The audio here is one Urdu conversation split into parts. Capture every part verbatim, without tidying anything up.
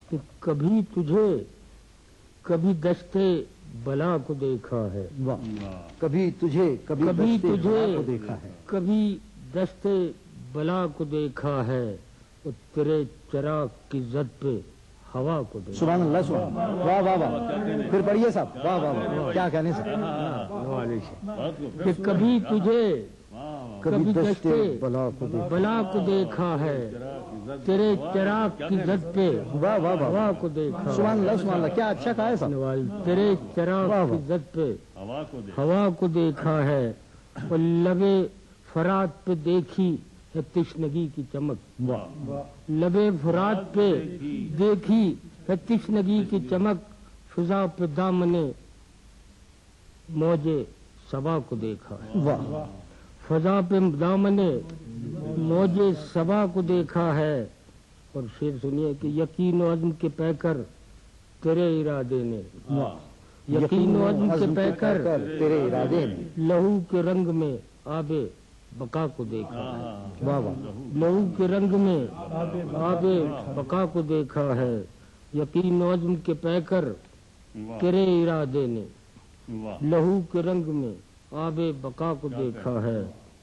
کہ کبھی تجھے کبھی دستے بلا کو دیکھا ہے، کبھی تجھے کبھی کبھی دستے تجھے بلا کو دیکھا ہے، کبھی دستے بلا کو دیکھا ہے، اور تیرے چراغ کی زد پہ ہوا کو دیکھا۔ سبحان اللہ سبحان اللہ، واہ واہ واہ، پھر پڑھیے صاحب، واہ واہ واہ، کیا کہنے سے، کہ کبھی تجھے کبھی دستے بلا کو دیکھا، بلا کو دیکھا ہے، تیرے چراغ کی زد پہ واہ واہ ہوا واہ، کو دیکھا۔ سبحان اللہ سبحان اللہ، کیا اچھا کہا ہے صاحب، تیرے چراغ کی زد پہ ہوا کو دیکھا ہے، اور لبے فرات پہ دیکھی ہے تشنگی کی چمک، لبے فرات پہ دیکھی ہے تشنگی کی چمک، فضا پہ دامنے موجے صبا کو دیکھا ہے، واہ، فضا پہ دامنے موجے صبا کو دیکھا ہے۔ اور شعر سنیے کہ یقین و عزم کے پیکر تیرے ارادے نے، یقین و عزم کے پیکر تیرے ارادے نے، لہو کے رنگ میں آب بقا کو دیکھا ہے، واہ واہ، لہو کے رنگ میں آب بقا کو دیکھا ہے، یقین و عزم کے پیکر تیرے ارادے نے، لہو کے رنگ میں آب بقا کو دیکھا ہے۔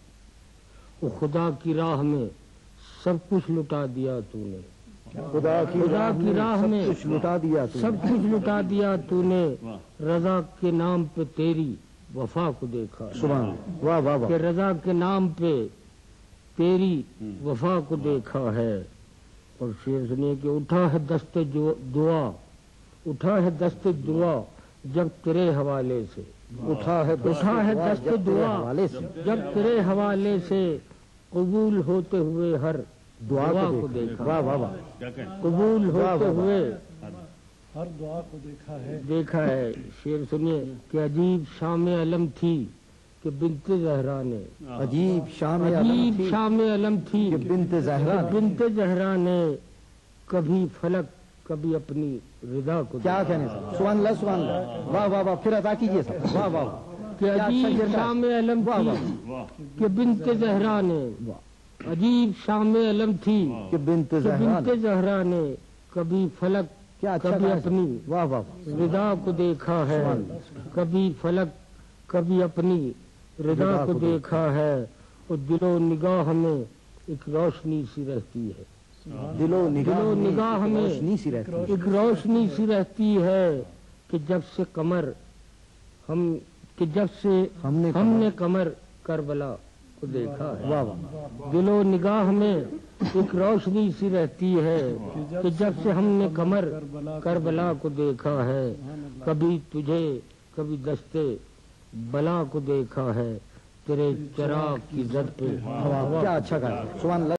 وہ خدا کی راہ میں سب کچھ لٹا دیا تو نے، خدا کی خدا کی راہ سب میں کچھ لٹا دیا تو نے، سب کچھ لٹا دیا تو نے، رضا کے نام پہ تیری وفا کو دیکھا ہے، سبحان اللہ، واہ واہ کہ واہ، رضا کے نام پہ تیری وفا کو دیکھا ہے۔ اور شعر سنیے کہ اٹھا ہے دست جو دعا، اٹھا ہے دست دعا جب تیرے حوالے سے، اٹھا ہے اٹھا ہے دست جب تیرے دعا حوالے سے، جب تیرے حوالے سے، قبول ہوتے ہوئے ہر دعا دعا کو کو دیکھا، دیکھا، واہ واہ واہ، قبول ہوتے ہوئے ہر دعا کو دیکھا ہے، دیکھا ہے۔ شعر سنیے کہ عجیب شام علم تھی کہ بنت زہرا نے، عجیب شام علم عجیب تھی شام علم تھی کہ بنت زہرا کہ نے، بنت زہرا نے، کبھی فلک کبھی اپنی رضا کو کیا دیکھا۔ کہنے سے، سبحان اللہ سبحان اللہ، واہ واہ واہ، پھر عطا کیجیے صاحب، واہ واہ واہ، کہ کیا اچھا عجیب شعر ہے، شام علم واہ تھی واہ کہ بنت زہرا نے، عجیب شام علم تھی کہ بنت کہ زہرا بنت نے، زہرا نے، کبھی فلک کیا اچھا کبھی کہا ہے، اپنی واہ واہ واہ، رضا کو دیکھا ہے، کبھی فلک کبھی اپنی رضا کو دیکھا ہے، اور دل و نگاہ میں ایک روشنی سی رہتی ہے، دل و نگاہ دل و نگاہ میں روشنی سی رہتی ہے، ایک روشنی سی رہتی ہے، کہ جب سے قمر ہم کہ جب سے ہم نے ہم نے قمر کربلا کو دیکھا ہے، واہ واہ، دل و نگاہ میں ایک روشنی سی رہتی ہے، کہ جب سے ہم نے قمر کربلا کو دیکھا ہے، کبھی تجھے کبھی دستے بلا کو دیکھا ہے، تیرے چراغ کی زد پہ ہوا کیا اچھا کہا ہے، سبحان اللہ۔